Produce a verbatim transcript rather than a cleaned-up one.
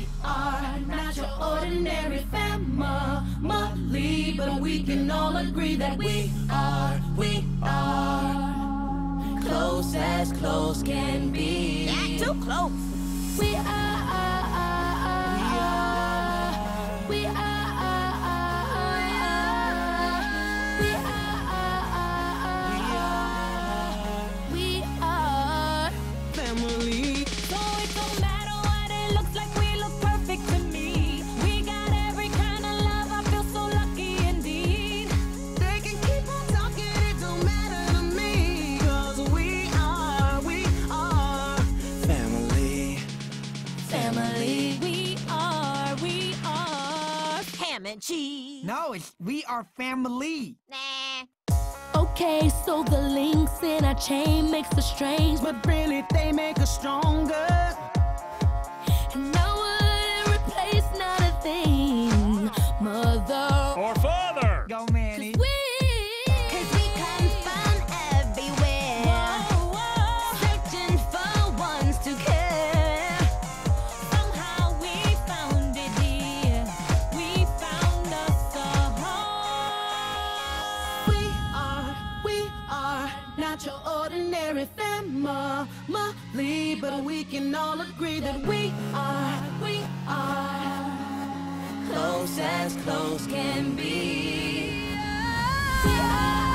We are not your ordinary family, but we can all agree that we are, we are close as close can be. Not too close. We are, we are, we are, we are family. So it don't matter what it looks like, we look perfect to me. We got every kind of love, I feel so lucky indeed. They can keep on talking, it don't matter to me. Cause we are, we are family. Family. We are, we are Ham and cheese. No, it's we are family. Nah. okay, so the links in our chain makes us strange, but Really, they make us stronger. and I wouldn't replace not a thing, mother. Or father. Go, Manny. We, Cause we come from everywhere. whoa, whoa. Searching for ones to care. Somehow we found it, dear. We found us a home. We are, we are not your ordinary family, but we can all agree that we are, we are close as close can be. We are.